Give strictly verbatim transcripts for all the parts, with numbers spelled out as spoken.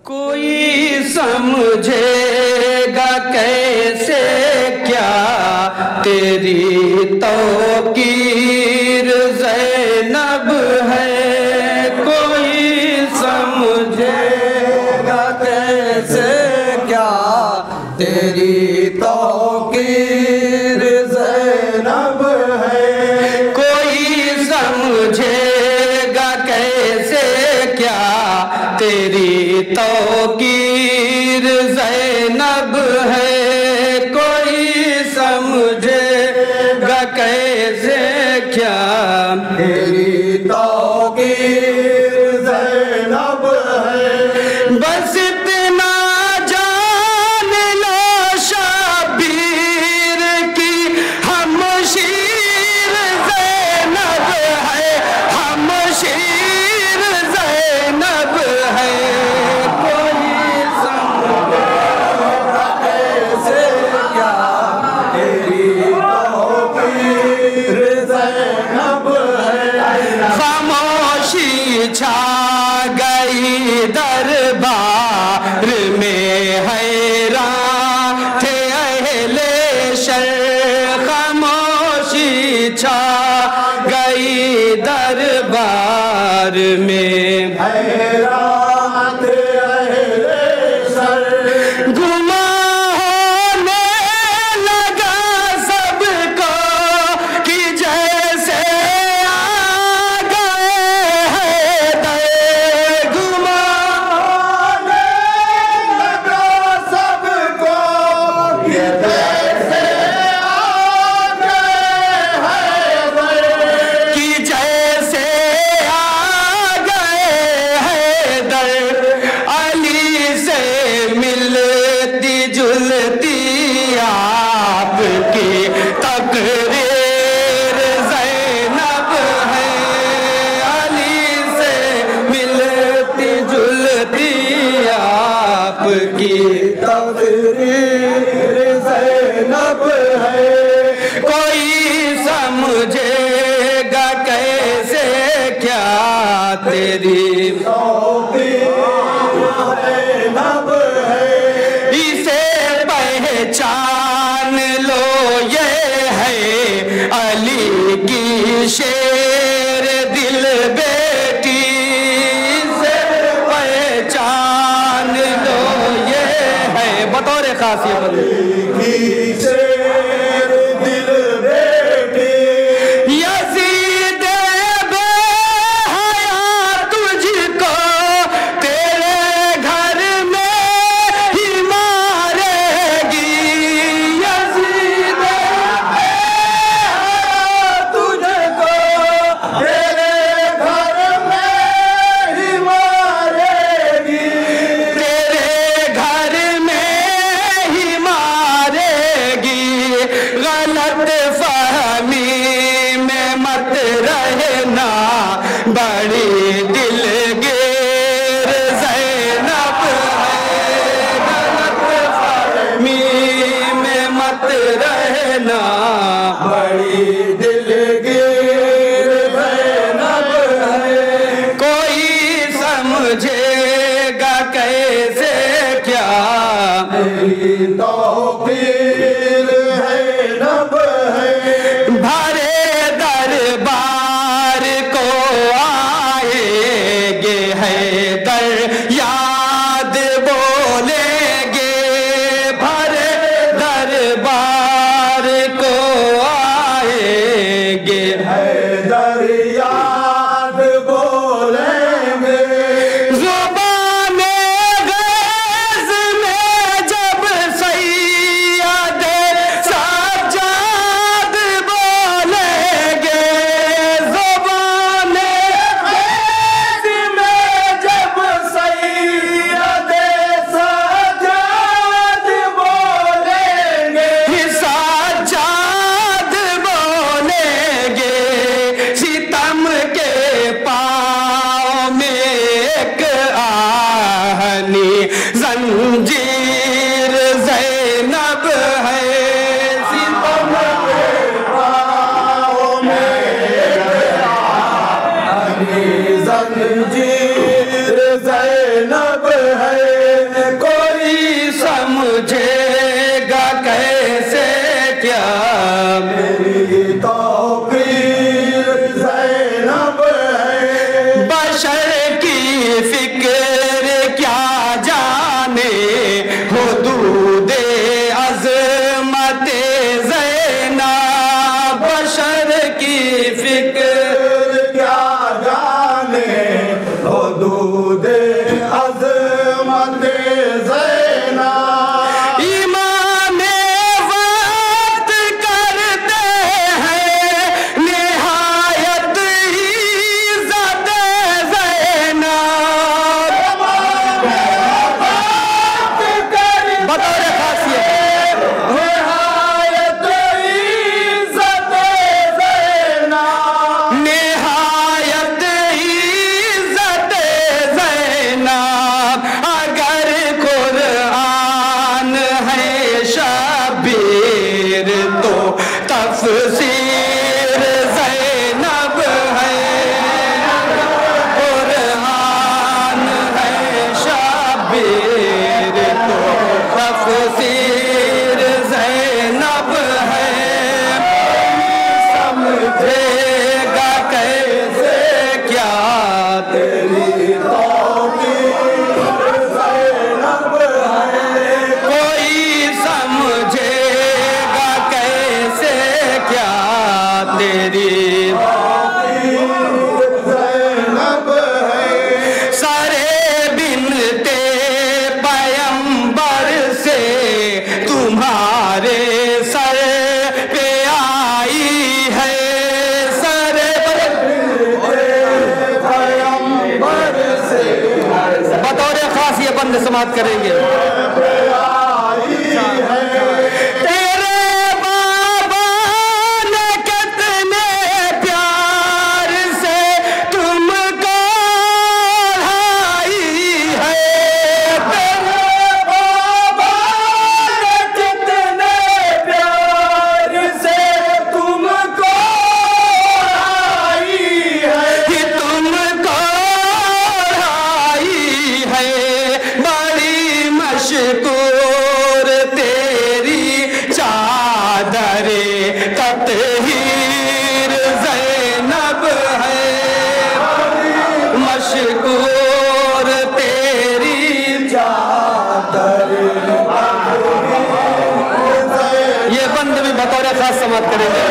کوئی سمجھے گا کیسے کیا تیری توقیر زینب ہے، کوئی سمجھے گا کیسے کیا تیری توقیر زینب ہے، کوئی سمجھے گا کیسے کیا تیری توقیر زینب ہے، کوئی سمجھے گا کیسے کیا تیری توقیر زینب ہے، بس اتنا جان لو شبیر کی ہم شیر زینب ہے، ہم شیر زینب ہے، کوئی سمجھے گا کیسے کیا تیری توقیر زینب ہے، خاموشی چھا گئی دربار میں، حیران تھے اہل شرق، خاموشی چھا گئی دربار میں، حیران تھے اہل شرق، گماں ہونے لگا سب کو کہ جیسے آ گئے حیدر، گماں ہونے لگا سب کو کہ جیسے آ گئے حیدر، کہ جیسے آ گئے حیدر، علی سے ملتی جلتی آپ کی تقریر زینب ہے، علی سے ملتی جلتی آپ کی تقریر زینب ہے، کوئی سمجھے گا کیسے کیا تیری توقیر زینب ہے، اسے پہچان لو یہ ہے علی کی شیر دل بیٹی، اسے پہچان لو یہ ہے بطور خاصیت علی کی شیر دل بیٹی، یزید بے حیا تجھ کو تیرے گھر میں ہی مارے گی، یزید بے حیا تجھ کو تیرے گھر میں ہی مارے گی، تیرے گھر میں ہی مارے گی، غلط فہمی میں مت رہنا، بڑی دلگیر زینب ہے، غلط فہمی میں مت رہنا، بڑی دلگیر زینب ہے، کوئی سمجھے گا کیسے کیا تیری توقیر زینب ہے، بھرے دربار کو آئیں گے حیدر یاد بولیں گے، بھرے دربار کو آئیں گے حیدر یاد بولیں گے، زبان غیظ میں جب سید سجاد بولیں گے، زبان غیظ میں جب سید سجاد بولیں گے، سجاد بولیں گے، ستم کے پاؤں میں ایک آہنی زنجیر زینب ہے، ستم کے پاؤں میں ایک آہنی زنجیر زینب ہے، समाप्त करेंगे। तेरे बाबा ने कितने प्यार से तुमको ढाई है। तेरे बाबा ने कितने प्यार से तुमको ढाई है। तुमको ढाई है। मशकूर तेरी चादरे तत्हीर ज़ैनब है। मशकूर तेरी चादरे। ये बंद भी बतौर खास समाप्त करेंगे।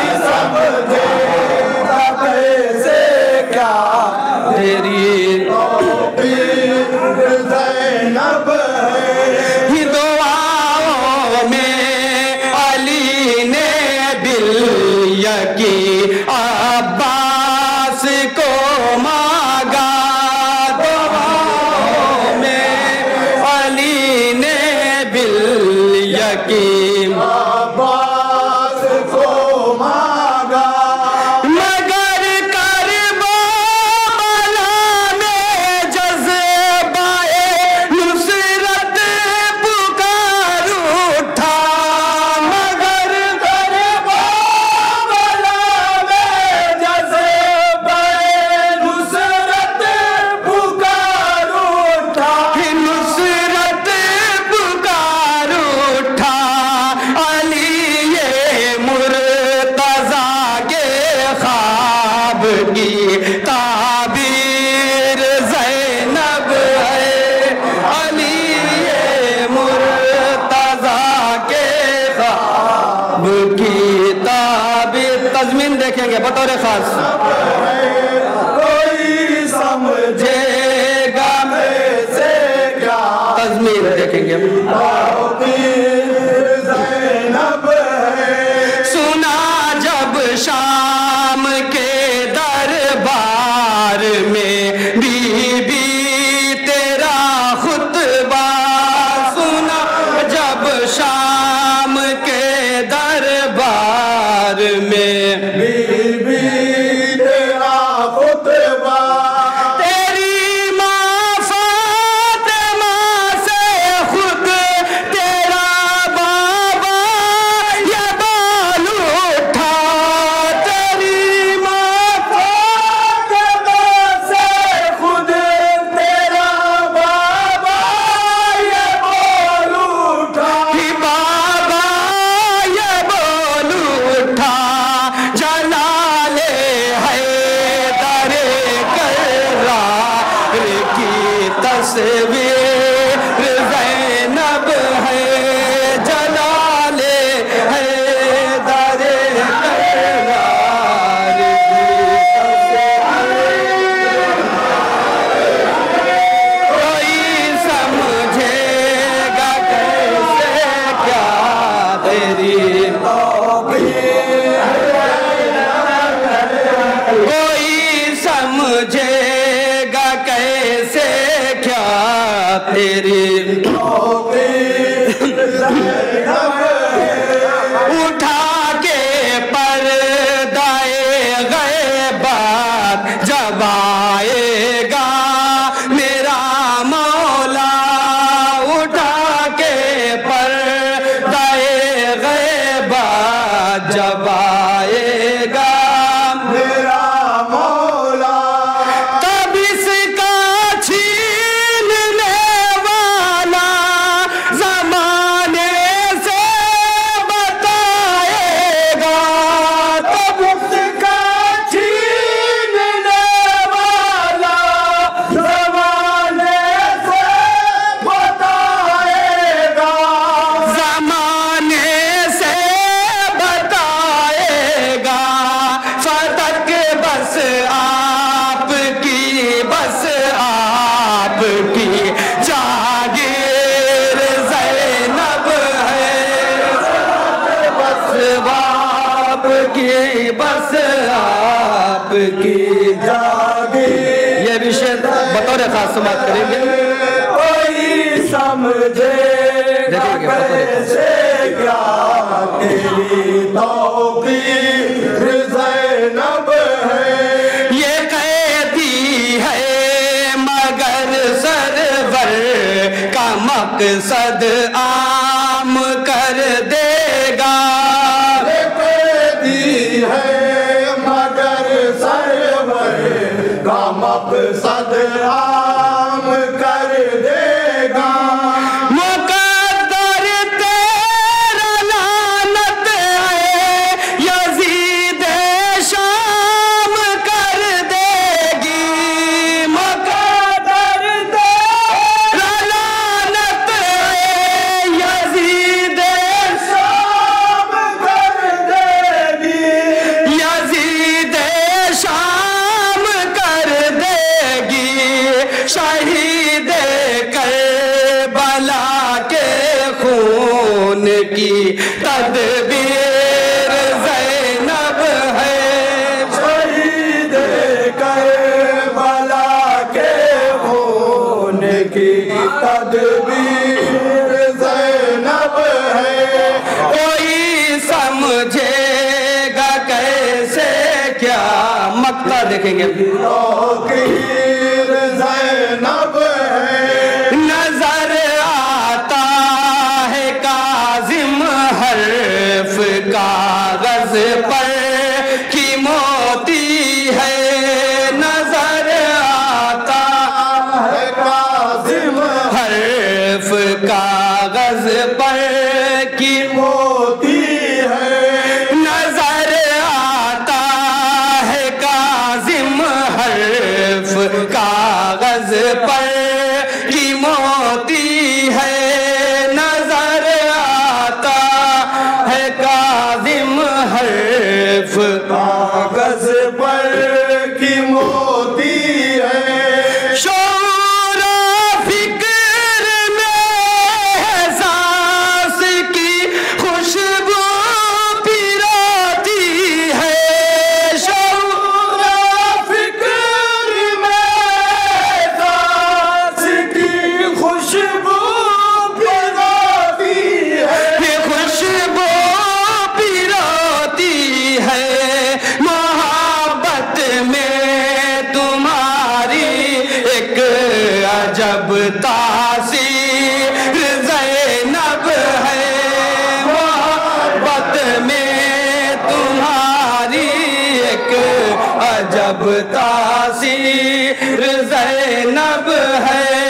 कैसे क्या तेरी ज़ैनब की अब्बास को मांगा। दुआओं में अली ने बिल यकीन अब्बास को मांगा। मगर करबला में जज्बाए नुसरत पुकार उठा। मगर ताबीर ज़ैनब है। अली मुर्तज़ा के ख्वाब की ताबीर। तज़मीन देखेंगे बतौर खास। कोई समझेगा में से क्या। तज़मीन देखेंगे। ज़ैनब है। सुना जब शाम के दरबार में बीबी तेरा खुतबा। सुना जब शाम के दरबार में बीबी तेरा खुतबा। तेरी माँ फातिमा से खुद تیری اٹھا کے پردائے غیبت جب آئے گا میرا مولا، اٹھا کے پردائے غیبت جب آئے گا میرا مولا، تب اس کا چھیننے والا زمانے سے بتائے گا، تب اس کا چھیننے والا زمانے سے بتائے گا، زمانے سے بتائے گا، فتک بس آپ کی، بس آپ کی جاگیر زینب ہے، بس آپ کی، بس آپ کی جاگیر یہ بھی شعر بطور خاص سماعت کریں گے۔ کوئی سمجھے گا دیکھیں گے کیسے کیا تیری توقیر زینب ہے، یہ قیدی ہے مگر سرور کا مقصد عام کر دے گا، قیدی ہے مگر سرور کا مقصد عام کر دے گا، مقدر تیرا لعنت ہے یزید شام کر دے گی، مقدر تیرا لعنت ہے یزید شام کر دے گی، یزید شام کر دے گی، شہید کربلا کے خون کی تدبیر زینب ہے، شہید کربلا کے خون کی تدبیر زینب ہے، کوئی سمجھے گا کیسے کیا مقطع دیکھیں گے، توقیر زینب ہے، نظر آتا ہے کاظم حرف کاغذ پر کی موتی ہے، نظر آتا ہے کاظم حرف کاغذ پر کی موتی ہے، نظر آتا ہے کاظم حرف کاغذ پر کی موتی ہے، نظر آتا ہے کاظم حرف کاغذ پر کی موتی ہے، شعور و فکر میں احساس کی خوشبو پیراتی ہے، شعور و فکر میں احساس کی خوشبو پیراتی ہے، یہ خوشبو پیراتی ہے، محبت میں تمہاری ایک عجب تاثیر زینب ہے، محبت میں تمہاری ایک عجب تاثیر زینب ہے،